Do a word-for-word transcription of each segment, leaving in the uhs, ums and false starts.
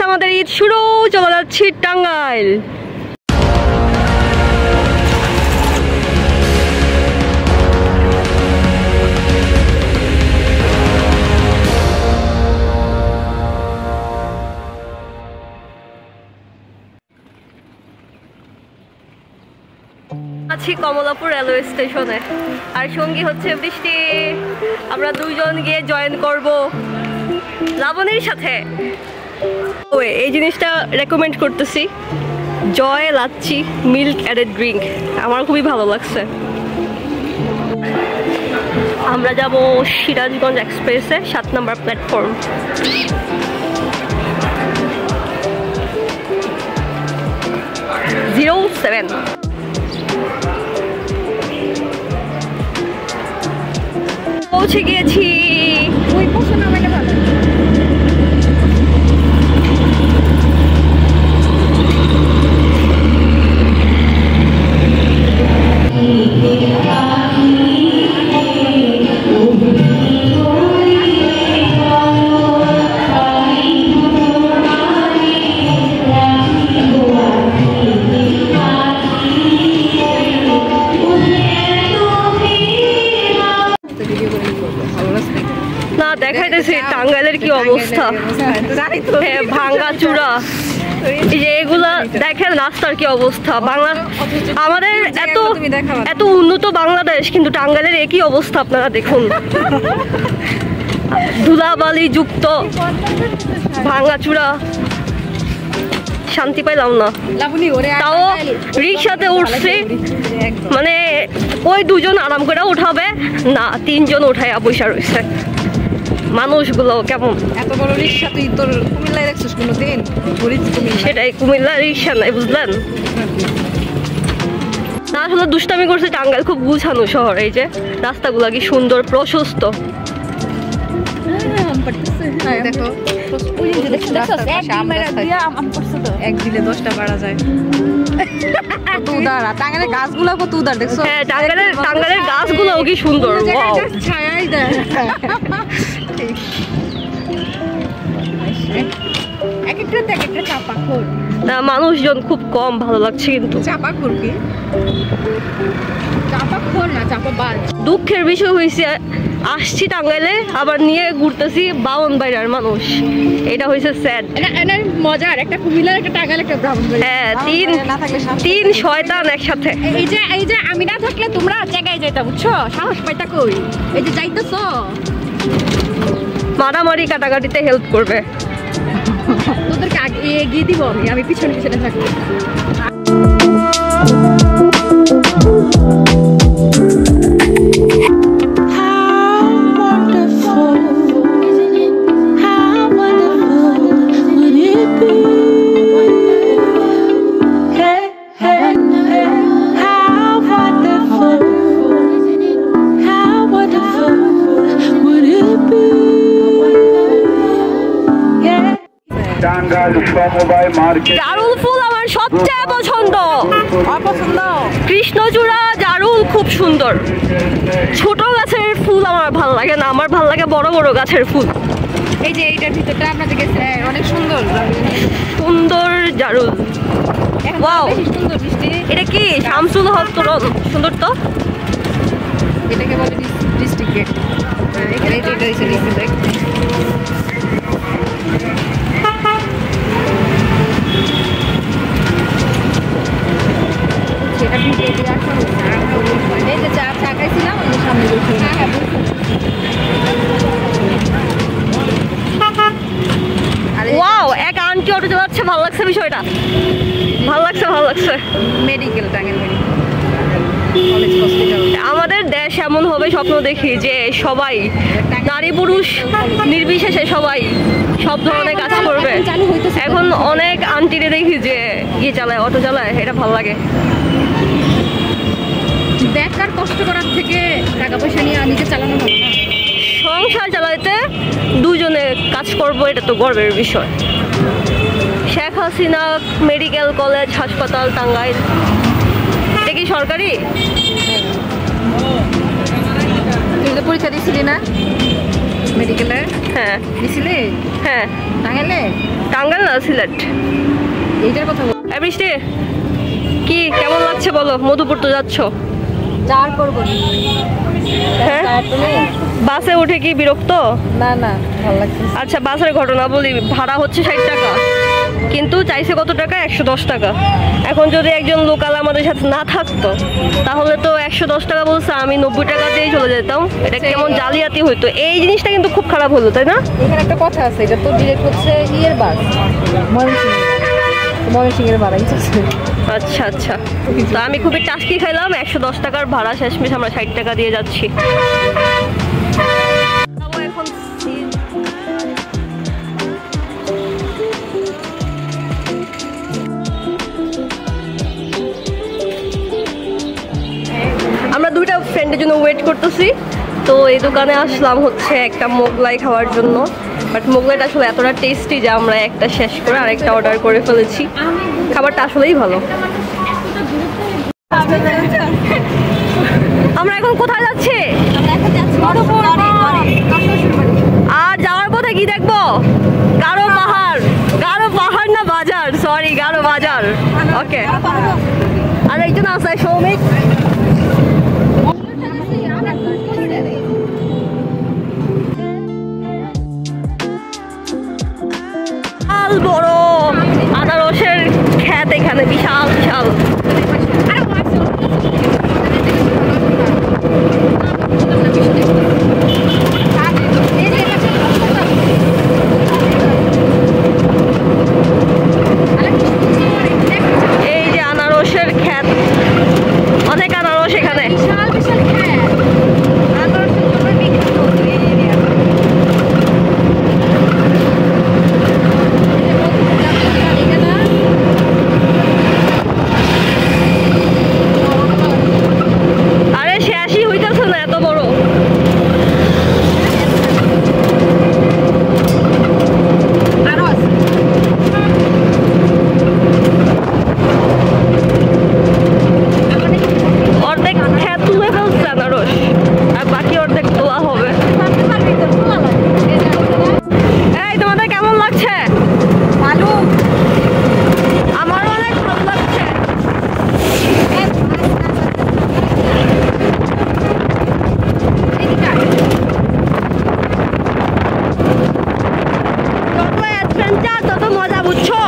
আমাদের ঈদ শুরু, চলে যাচ্ছি টাঙ্গাইল। আছি কমলাপুর রেলওয়ে স্টেশনে, আর সঙ্গী হচ্ছে বৃষ্টি। আমরা দুইজন গিয়ে জয়েন করব লাবণীর সাথে। ওই এই জিনিসটা রেকমেন্ড করতেছি, Joy lassi milk added drink, আমার খুবই ভালো লাগছে। আমরা যাব সিরাজগঞ্জ এক্সপ্রেসে, সাত নম্বর প্ল্যাটফর্ম। জিরো সেভেন পৌঁছে গিয়েছি। ওই পৌঁছে না মানে ভালো। না দেখাইতেছি টাঙ্গাইলের কি অবস্থা, ভাঙ্গা চূড়া, এগুলা দেখেন রাস্তার কি অবস্থা। বাংলা আমাদের এত এত উন্নত বাংলাদেশ, কিন্তু টাঙ্গাইলের একই অবস্থা আপনারা দেখুন। ধুলাবালি যুক্ত ভাঙ্গাচূড়া, শান্তি পাইলাম না। তাও রিক্সাতে উঠছি, মানে ওই দুজন আরাম করে উঠাবে না, তিনজন উঠাইয়া বসে রয়েছে। মানুষগুলো কেমন, এত বড় রিক্সা তুই তোর কুমিল্লায় দেখছিস কোনোদিন? সেটাই কুমিল্লা রিক্সা নাই, বুঝলেন না। আসলে দুষ্টামি করছে, টাঙ্গাইল খুব গুছানো শহর। এই যে রাস্তাগুলো কি সুন্দর প্রশস্ত, দেখো এক দিলে দশটা বাড়া যায়। টাঙ্গাইলের গাছগুলো কত উদার দেখছো? হ্যাঁ, টাঙ্গাইলের টাঙ্গাইলের গাছগুলো কি সুন্দর, ছায়াই দেয়। না মানুষজন খুব কম, ভালো লাগছে। কিন্তু দুঃখের বিষয় হয়েছে, আসছি টাঙ্গাইলে আবার নিয়ে ঘুরতেছি বাউন বাইরার মানুষ, এটা হয়েছে স্যাড। মজার একটা কুমিল্লার একটা টাঙ্গাইল একটা ব্রাহ্মণবাড়িয়া, হ্যাঁ তিন তিন শয়তান একসাথে। এই যে এই যে আমি না থাকলে তোমরা জায়গায় যাইতা, বুঝছো? সাহস পাইতা কই? এই যে যাইতেছ মারামারি কাটাকাটিতে হেল্প করবে, তোদেরকে আগে এগিয়ে দিব আমি, আমি পিছনে পিছনে থাকবো। জারুল ফুল আমার সবচেয়ে পছন্দ, কৃষ্ণচূড়া জারুল খুব সুন্দর। ছোট গাছের ফুল আমার ভালো লাগে না, আমার ভালো লাগে বড় বড় গাছের ফুল। এই যে এইটার ভিতরটা আপনাদের কাছে অনেক সুন্দর সুন্দর জারুল। ওয়াও, এটা কি শামসুল হক তোরণ? সুন্দর তো। এটাকে বলে ডিস্ট্রিক্ট গেট। এখানে এটা হইছে ডিস্ট্রিক্ট। ওয়াও, এক আন্টি অটো চালাচ্ছে, ভালো লাগছে বিষয়টা, ভালো লাগছে ভালো লাগছে। Medical Tangail medical college hospital. আমাদের দেশ এমন হবে স্বপ্ন দেখি যে সবাই নারী পুরুষ নির্বিশেষে সবাই সব ধরনের কাজ করবে। এখন অনেক আন্টিরে দেখি যে ইয়ে চালায়, অটো চালায়, এটা ভালো লাগে। বেকার কষ্ট করার থেকে টাকা পয়সা নিয়ে নিজে চালানো ভালো না। সংসার চালাইতে দুজনে কাজ করবো, এটা তো গর্বের বিষয়। শেখ হাসিনা মেডিকেল কলেজ হাসপাতাল টাঙ্গাইল, এটা কি সরকারি? তুই তো পরীক্ষা দিছিলি না মেডিকেলে? হ্যাঁ দিছিলি। হ্যাঁ টাঙ্গাইলে? টাঙ্গাইল না, সিলেট। এইটার কথা বল। এই বৃষ্টি কি কেমন লাগছে বলো? মধুপুর তো যাচ্ছ, চার করবো। হ্যাঁ বাসে উঠে কি বিরক্ত? না না ভালো লাগছে। আচ্ছা বাসের ঘটনা বলি, ভাড়া হচ্ছে ষাট টাকা, কিন্তু চাইছে কত টাকা? একশো দশ টাকা। এখন যদি একজন লোকাল আমাদের সাথে না থাকতো তাহলে তো একশো দশ টাকা বলছে, আমি নব্বই টাকা দিয়েই চলে যেতাম। এটা কেমন জালিয়াতি হইতো। এই জিনিসটা কিন্তু খুব খারাপ হলো, তাই না? এখানে একটা কথা আছে, এটা তো ডিরেক্ট হচ্ছে ইয়ের বাস, ময়মনসিংহ ময়মনসিংহের ভাড়া আছে। আচ্ছা আচ্ছা, তো আমি খুবই টাস্কি খাইলাম। একশো দশ টাকার ভাড়া শেষমেশ আমরা ষাট টাকা দিয়ে যাচ্ছি। এখন আমরা দুইটা ফ্রেন্ডের জন্য ওয়েট করতেছি, তো এই দোকানে আসলাম হচ্ছে একটা মোগলাই খাওয়ার জন্য। বাট মোগলাইটা আসলে এতটা টেস্টি যে আমরা একটা শেষ করে আরেকটা অর্ডার করে ফেলেছি। খাবারটা আসলেই ভালো। আমরা এখন কোথায় যাচ্ছি? আর যাওয়ার পথে কি দেখবো? গারো পাহাড়। গারো পাহাড় না বাজার, সরি গারো বাজার। ওকে, আর একজন আছে সৌমিক। বিশাল বড় আনারসের ক্ষেত এখানে, বিশাল বিশাল। এই যে আনারসের ক্ষেত, অনেক আনারস এখানে। আরে শেষই হইতেছে না, এত বড়। অর্ধেক ক্ষেত তুলে ফেলছে আনারস, আর বাকি অর্ধেক তোলা হবে। এই তোমাদের কেমন লাগছে? ভালো, আমারও অনেক ভালো লাগছে। যত অ্যাডভেঞ্চার তত মজা, বুঝছো?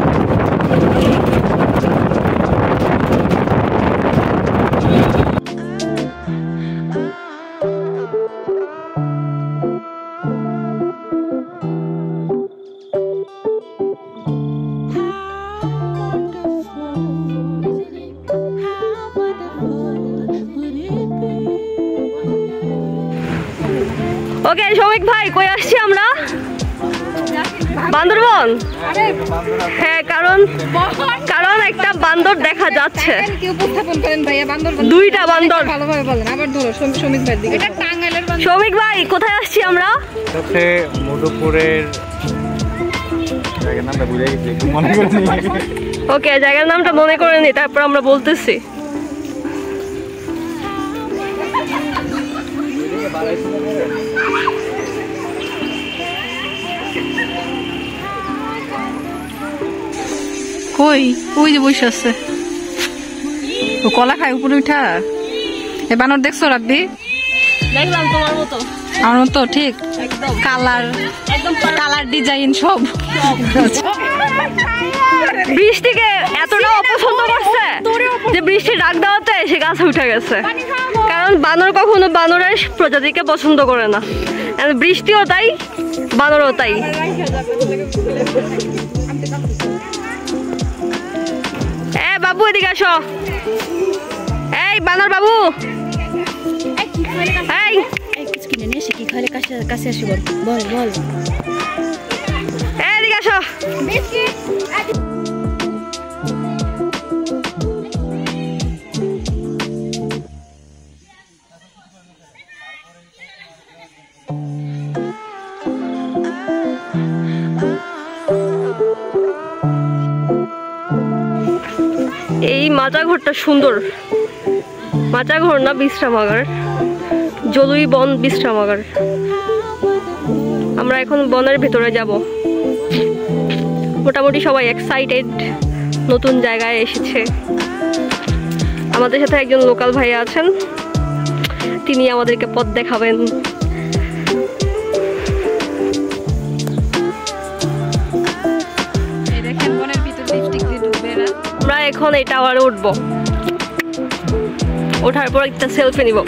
ওকে সৌমিক ভাই, কই আসছি আমরা? বান্দরবন। হ্যাঁ, কারণ কারণ একটা বান্দর দেখা যাচ্ছে। দুইটা বান্দর। ভালোভাবে বলেন, আবার ধরো সৌমিক ভাই দিকে। এটা টাঙ্গাইলের বান্দর। সৌমিক ভাই, কোথায় আসছি আমরা? হচ্ছে মধুপুরের জায়গার নামটা ভুলে গেছি, একটু মনে করে নিই। ওকে, জায়গার নামটা মনে করে নি, তারপর আমরা বলতেছি। কই ওই যে বসে আছে, ও কলা খায় উপরে উঠা। এ বানর দেখছো রাব্বি? দেখলাম তোমার মতো। আমার মতো ঠিক, একদম কালার একদম কালার ডিজাইন সব। বৃষ্টিকে এতটা অপছন্দ করছে যে বৃষ্টি ডাক দেওয়াতে সে গাছে উঠে গেছে। কারণ বানর কখনো বানরের প্রজাতিকে পছন্দ করে না। আর বৃষ্টিও তাই, বানরও তাই। এ বাবু এদিকে আসো। এই বানর বাবু, এই এদিকে আসো। এই মাচা ঘরটা সুন্দর। মাচা ঘর না, বিশ্রামাগার, জলুই বন বিশ্রামাগার। আমরা এখন বনের ভিতরে যাব। মোটামুটি সবাই এক্সাইটেড, নতুন জায়গায় এসেছে। আমাদের সাথে একজন লোকাল ভাইয়া আছেন, তিনি আমাদেরকে পথ দেখাবেন। আমরা এখন এই টাওয়ারে উঠবো, ওঠার পর একটা সেলফি নিব।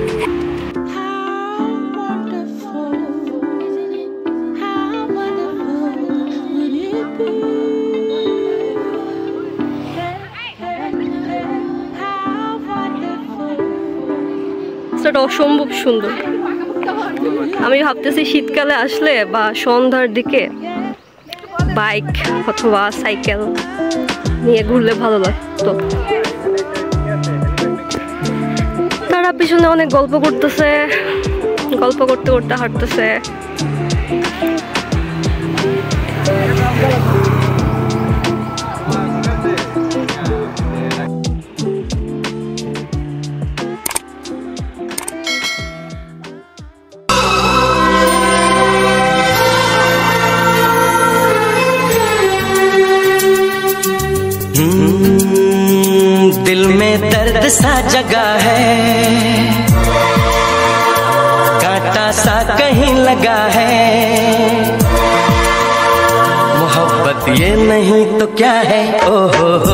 এটা অসম্ভব সুন্দর। আমি ভাবতেছি শীতকালে আসলে বা সন্ধ্যার দিকে বাইক অথবা সাইকেল নিয়ে ঘুরলে ভালো লাগতো। তারা পিছনে অনেক গল্প করতেছে, গল্প করতে করতে হাঁটতেছে। दिल में दर्द सा जगा है, कांटा सा कहीं लगा है, मोहब्बत ये नहीं तो क्या है। ओ हो हो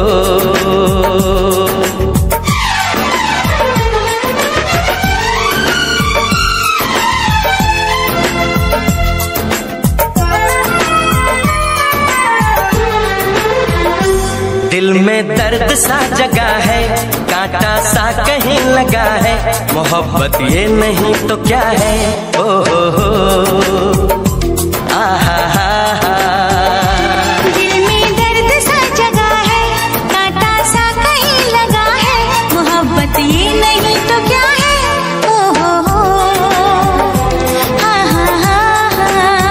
दिल में दर्द सा जगा है, कांटा सा कहीं लगा है, मोहब्बत ये नहीं तो क्या है। ओ हो हो आहा हा हा। दिल में दर्द सा जगा है, कांटा सा कहीं लगा है, मोहब्बत ये नहीं तो क्या है। ओ हो हो आहा हा हा।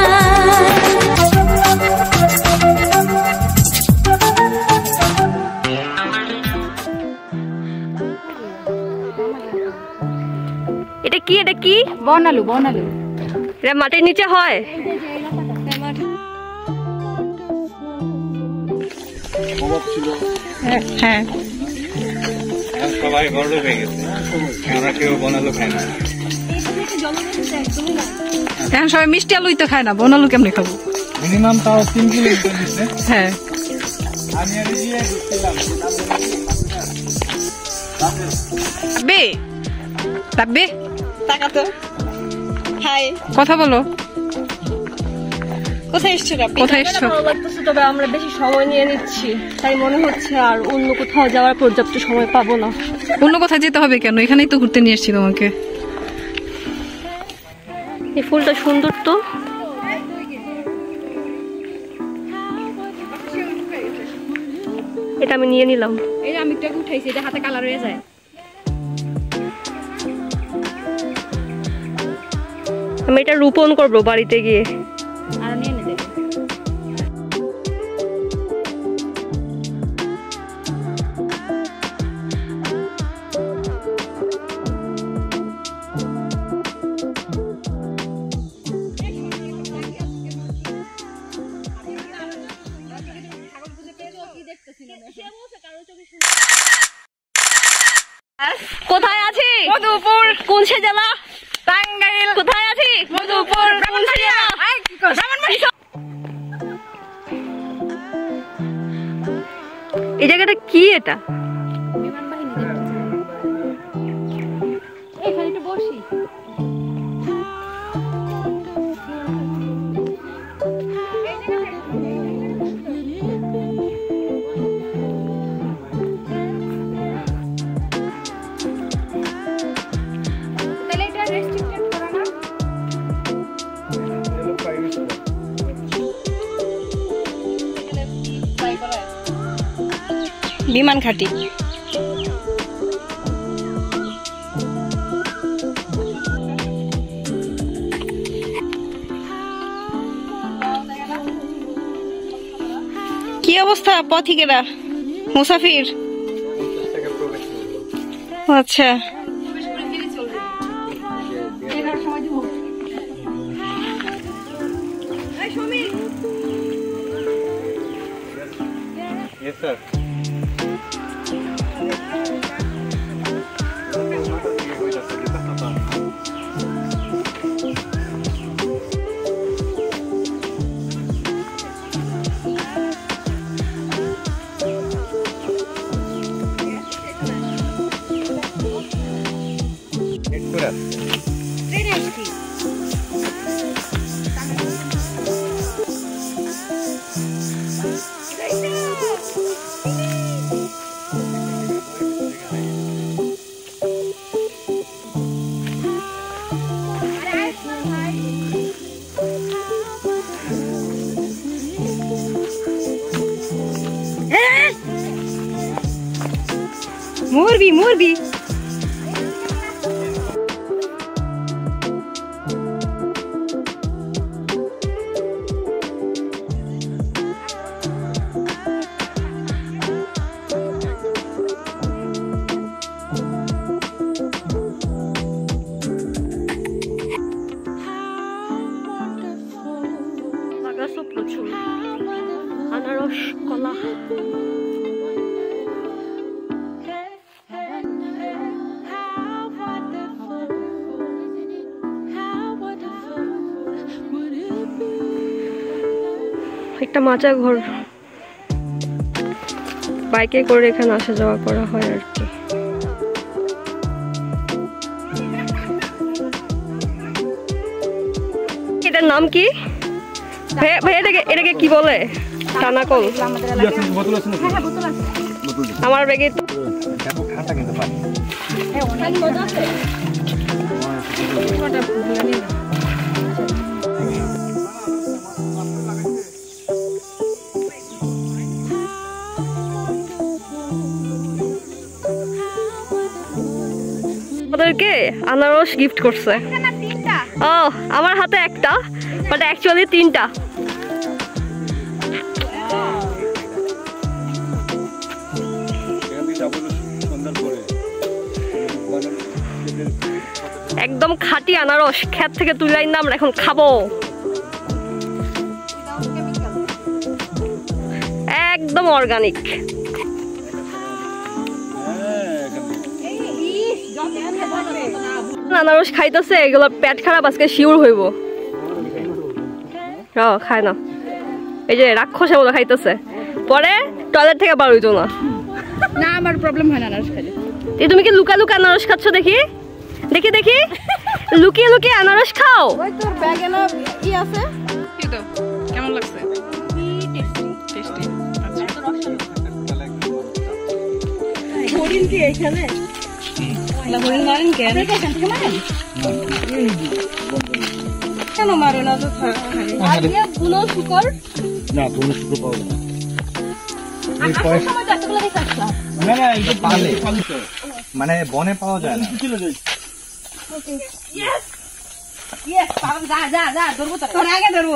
এটা কি এটা কি বনালু বনালু এটা মাটির নিচে হয়। হ্যাঁ সবাই বড় হয়ে গেছে, আমরা কেউ বনালু খাই না। এখন সবাই মিষ্টি আলুই তো খায় না, বনালু কেমনে খাবো? মিনিমাম তাও তিন কিলোমিটার দিচ্ছে। হ্যাঁ আমি আর গিয়ে ঢুকছিলাম বে তাব্বে তাকাতো। হাই, কথা বলো। কোথায় এসেছো আপনি? কোথায় এসছো? ভালো লাগতেছে, তবে আমরা বেশি সময় নিয়ে নিচ্ছি, তাই মনে হচ্ছে আর অন্য কোথাও যাওয়ার পর্যাপ্ত সময় পাবো না। অন্য কোথায় যেতে হবে কেন? এখানেই তো ঘুরতে নিয়ে এসেছি তোমাকে। এই ফুলটা সুন্দর তো। এটা আমি নিয়ে নিলাম। এই আমি একটু উঠাইছি, এটা হাতে কালার হয়ে যায়। আমি এটা রোপণ করবো বাড়িতে গিয়ে। আর নিয়ে নে। কোথায় আছি? মধুপুর। কোন সে জেলা? টাঙ্গাইল। কোথায় আছি? মধুপুর। কোন সে জেলা? এই জায়গাটা কি এটা? এখানে একটু বসি। বিমান ঘাটি। কি অবস্থা পথিকেরা, মুসাফির? আচ্ছা, Yes, sir. মুরবি মুরবি লাগাছো প্রচুর আনারস কলা একটা মাচা ঘর বাইকে করে এখানে আসা যাওয়া করা হয় আর কি এটার নাম কি ভাইয়া ভাইয়া এটাকে এটাকে কি বলে টানাকল আমার ব্যাগে আমাদেরকে আনারস গিফট করছে ও আমার হাতে একটা বাট অ্যাকচুয়ালি তিনটা একদম খাঁটি আনারস ক্ষেত থেকে তুলে আইনা আমরা এখন খাবো একদম অর্গানিক আনারস খাইতেছে এগুলো পেট খারাপ আজকে শিওর হইব খায় না এই যে রাক্ষসে বলে খাইতেছে পরে টয়লেট থেকে বার হইতো না না আমার প্রবলেম হয় না আনারস খেলে এই তুমি কি লুকা লুকা আনারস খাচ্ছ দেখি দেখি দেখি লুকিয়ে লুকিয়ে আনারস খাও ওই তোর ব্যাগে না ই আছে কি তো কেমন লাগছে টেস্টি আচ্ছা হরিণ কি এখানে না হরিণ মারেন কেন কেন মারে না তো আজকে বুনো শুকর না বুনো শুকর পাওয়া যায় না না এই পালে মানে বনে পাওয়া যায় না ইয়েস ইয়েস যা যা যা ধরবো তোর আগে ধরবো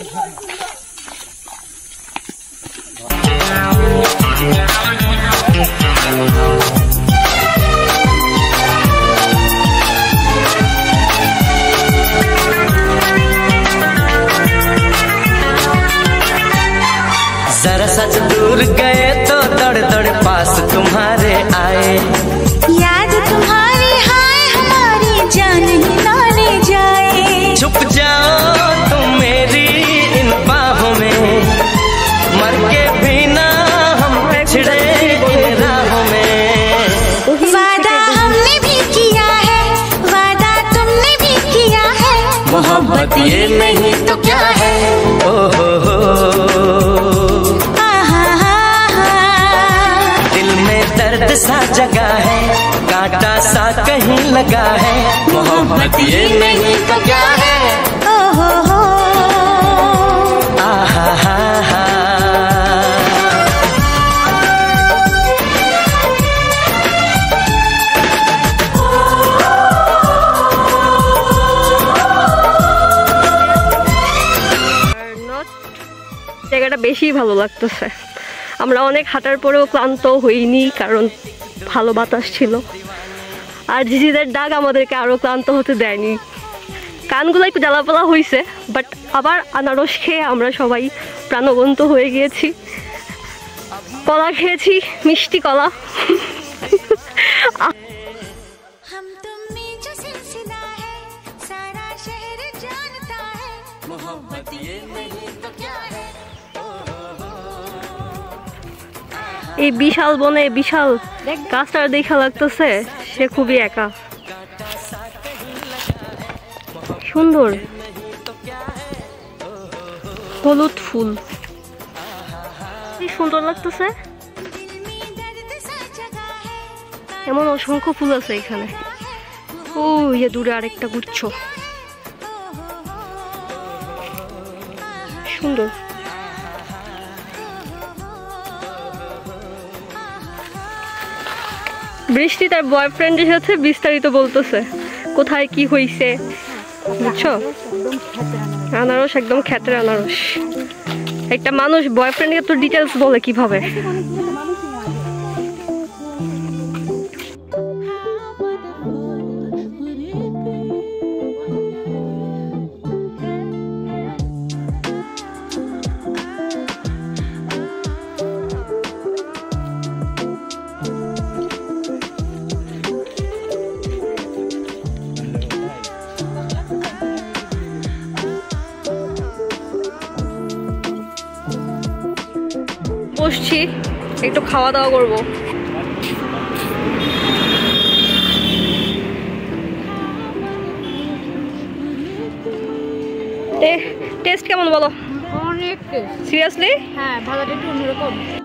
जरा सच दूर गए तो दौड़ दौड़ पास तुम्हारे आए याद तुम्हारी हाय हमारी जान ही ना ले जाए छुप जाओ तुम मेरी इन बाहों में मर के भी ना हम बिछड़े इन राहों में वादा हमने भी किया है वादा तुमने भी किया है मोहब्बत ये नहीं तो क्या है ओ हो हो दर्द सा जगा है कांटा सा कहीं लगा है मोहब्बत ये नहीं तो क्या है ओ हो हो आहा हा हा জায়গাটা বেশি ভালো লাগতেছে আমরা অনেক হাঁটার পরেও ক্লান্ত হইনি কারণ ভালো বাতাস ছিল আর ঝিঝিদের ডাক আমাদেরকে আরো ক্লান্ত হতে দেয়নি কানগুলো একটু জ্বালাপোলা হয়েছে বাট আবার আনারস খেয়ে আমরা সবাই প্রাণবন্ত হয়ে গিয়েছি কলা খেয়েছি, মিষ্টি কলা। हम तुम में जो सिलसिला है सारा शहर जानता है मोहब्बत ये नहीं तो क्या है এই বিশাল বনে বিশাল গাছটা দেখা লাগতেছে সে খুবই একা। সুন্দর হলুদ ফুল, কি সুন্দর লাগতেছে। এমন অসংখ্য ফুল আছে এখানে। ও ইয়ে দূরে আরেকটা গুচ্ছ, সুন্দর। বৃষ্টি তার বয়ফ্রেন্ডের সাথে বিস্তারিত বলতেছে কোথায় কি হয়েছে, বুঝছো? আনারস একদম খ্যাতের আনারস। একটা মানুষ বয়ফ্রেন্ডকে তো ডিটেলস বলে কিভাবে? বসছি, একটু খাওয়া দাওয়া করবো। টেস্ট কেমন বলো? অনেক সিরিয়াসলি? হ্যাঁ, ভাজাটা একটু অন্যরকম।